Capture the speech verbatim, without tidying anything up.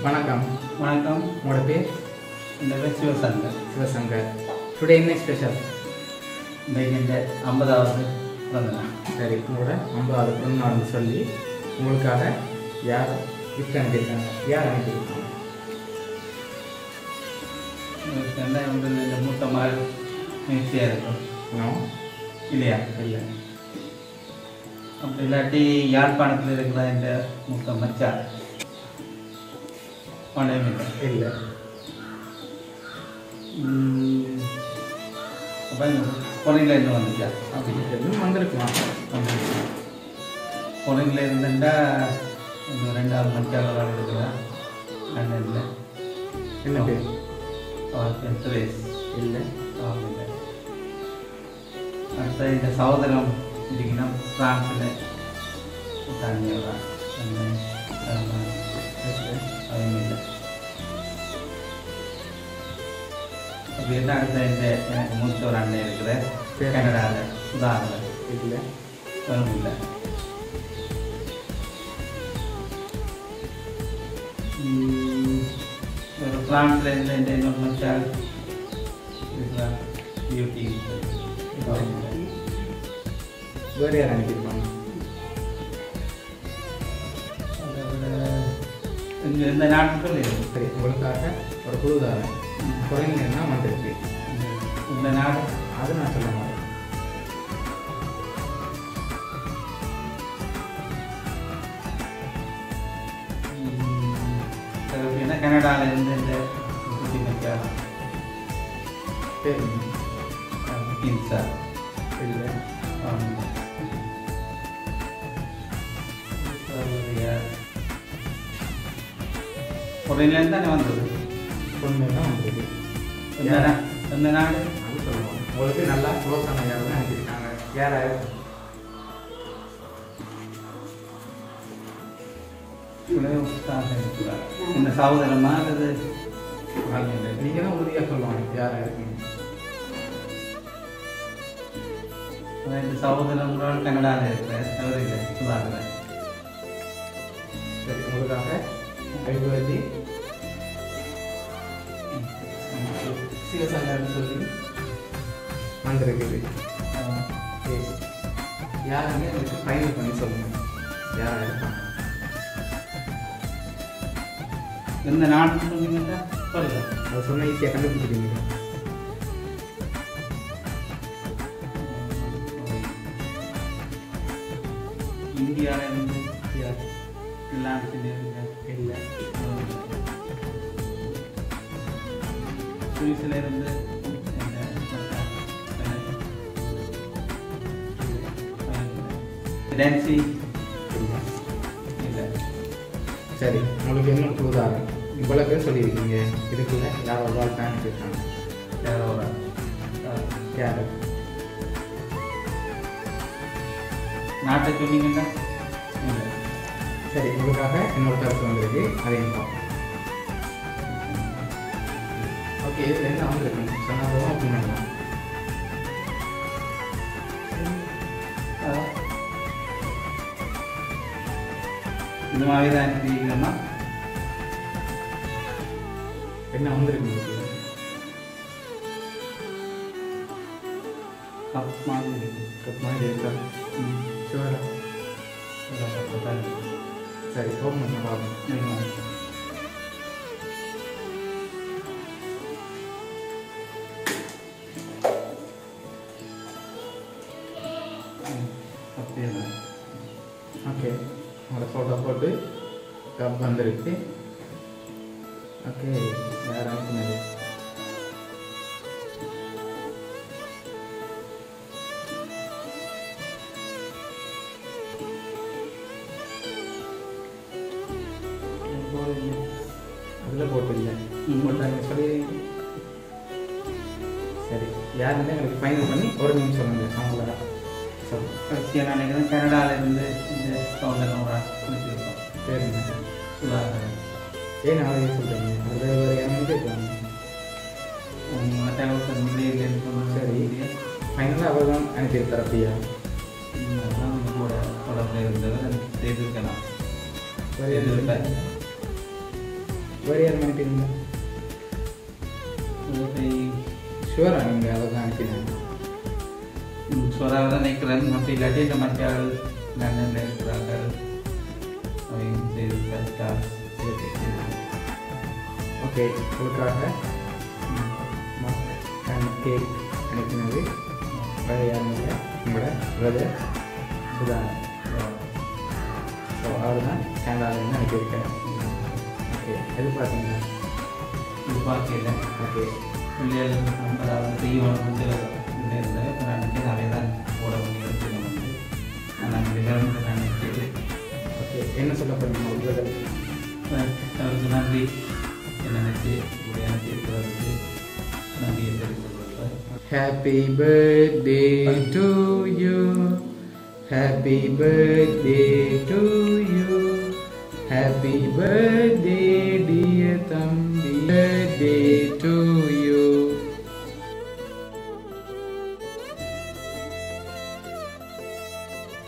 வணக்கம் வணக்கம் உங்களோட பேர்? இந்த பேர் சிவசங்கர் சிவசங்கர். டுடே என்ன ஸ்பெஷல்? இன்றைக்கு இந்த ஐம்பதாவது பிறந்தநாள். சரி, உங்களோட ஐம்பதாவது பிறந்தநாள்னு சொல்லி உங்களுக்காக யார் கிஃப்ட் அனுப்பியிருக்காங்க? யார் அனுப்பியிருக்காங்க? என்ன வந்து இந்த மூத்த மகள் நிகழ்ச்சியாக இருக்கும். இன்னும் இல்லையா? இல்லை. அப்படி இல்லாட்டி யாழ்ப்பாணத்தில் இருக்கிற இந்த மூத்த மச்சார் பணம் இல்லை. இல்லை. அப்போ பொறையில் இருந்து வந்துச்சா? அப்படி எதுவும் வந்திருக்கலாம். வந்துருக்கு. பொறையில் இருந்துட்டா இந்த ரெண்டாவது மச்சார் இருக்கிறா அண்ணன் இல்லை. என்ன பேர்? அவர் பேர் சுரேஷ். இல்லை. அவர் இல்லை. அடுத்த இந்த சகோதரம் இதுக்குன்னா ஃப்ரான்ஸில் தனியாக அதுவும் இல்லை. அப்படி என்ன அடுத்த இந்த எனக்கு மூத்த ஒரு அண்ணன் இருக்கிற கனடாவில் சுதாகரன் இல்லை. அதுவும் இல்லை. ஒரு ஃப்ரான்ஸில் இருந்த இந்த இன்னொரு மச்சால் இருக்கிறார் பியூட்டி. வேறு யார் அனுப்பியிருப்பாங்க? இங்கே இந்த நாட்டுக்குள் இருக்கு. சரி, உங்களுக்காக ஒரு குழுதாரன் குறைந்தா வந்திருக்கு. இந்த நாடு அது நான் சொல்ல மாட்டேன். ஏன்னா கனடாவில் இருந்து இந்த குட்டி மச்சா சரி. கிங்ஸா இல்லை. பொறையிலேருந்து தானே வந்தது. பொண்ணு தான் வந்திருக்கு. எந்த நாடு அது சொல்லுவாங்க. உங்களுக்கு நல்லா க்ளோஸான யாரும் அனுப்பியிருக்காங்க. யார்? இந்த சகோதரமா அல்லது நீங்கள் தான் உறுதியாக சொல்லுவாங்க யாராக இருக்கீங்க. இந்த சகோதரங்களோட கனடாவில் இருக்கிற அவர் இல்லை சுதாகரன். சரி, உங்களுக்காக ஐம்பது சிவசங்கர்னு சொல்லி வந்திருக்குது. யாருமே எனக்கு ஃபைனல் பண்ணி சொல்லுங்கள் யாராக இருப்பாங்க. எந்த நாட்டுன்னு சொன்னீங்கன்னா சொல்லுங்க. அதை சொன்ன ஈஸியாக கண்டுபிடிச்சிருக்கீங்க. இந்தியாவில் இருந்து நாட்டுல இல்லை. சுவிஸில் இருந்து டான்சி இல்லை. இல்லை. சரி, உங்களுக்கு இன்னும் உதாரணம் இவ்வளோ பேர் சொல்லியிருக்கீங்க. இதுக்குள்ள யார் ஒரு ஆள் ஃபேன் இருக்காங்க? யாரோ யார்? நாட்டை சொன்னீங்கன்னா இல்லை. சரி, உங்களுக்காக இன்னொரு கருத்து வந்திருக்கு. அதையும் பார்ப்போம். ஓகே, இதில் என்ன வந்திருக்கு சொன்னாலும் ஓப்பன் பண்ணலாம். இந்த மாதிரி தான் தெரியுங்கம்மா. என்ன வந்திருக்கு உங்களுக்கு? கப் மாதிரி இருக்கு. கப் மாதிரி இருக்கா? ம், ஷுவரா? சரி, ஓப்பன் பண்ண பார்ப்போம். ஓகே, உங்களோட ஃபோட்டோ போட்டு கப் வந்துருக்கு. ஓகே, யார் அனுப்புனது? அதில் போட்டு இல்லை போட்டாங்க சொல்லிடுறீங்க. சரி, யாருன்னு எனக்கு ஃபைனல் பண்ணி ஒரு நிமிஷம் சொல்லுங்கள். அவங்கள சொல்லுங்கள். நான் நினைக்கிறேன் கனடாவில் இருந்து இந்த சவுண்டனோட கொடுத்துருக்கோம். சரிங்க. சுதாகரன். ஏன் நாளைக்கு சொல்கிறீங்க? அதில் வேறு யாரும் கேட்கலாங்க. மற்ற மில்லையிலேருந்து சொன்ன சரி, ஃபைனலாக அவர் தான் அனுப்பியிருக்கார். அப்படியா? அதெல்லாம் கூட தொடர்பில் இருந்தவர் செய்திருக்கலாம். வேறு எதுவும் வேறு யாரும் அனுப்பிடுங்க ஷுவரா நீங்கள் அதை தான் அனுப்பினாங்க ஷுவராக தான் நிற்கிறேன் அப்படி இல்லாட்டி இந்த மக்கள் லண்டனில் இருக்கிறார்கள் அவங்க செய்து கரெக்டா ஓகே உங்களுக்காக கேக் அனுப்பினது வேறு யாரும் இல்லை உங்களோட பிரதர் சுதாகர் ஸோ அவர் தான் கேனடாவிலேருந்து அனுப்பியிருக்காரு ஓகே எது பார்த்தீங்கன்னா இது பார்க்கல ஓகே பிள்ளைகள் அதாவது தீவனம் வந்து இருந்தது இப்போ நினைச்சு நிறைய தான் போட வேண்டியது வந்து நான் விளையாண்டு நான் நினைக்கிறேன் ஓகே என்ன சொல்ல போகிறீங்க உங்கள் அவருக்கு நன்றி நினைச்சு எனக்கு இருக்கிறதுக்கு நன்றியை தெரிவித்துக் கொள்கிறேன். Happy birthday to you. Happy birthday to you. Happy birthday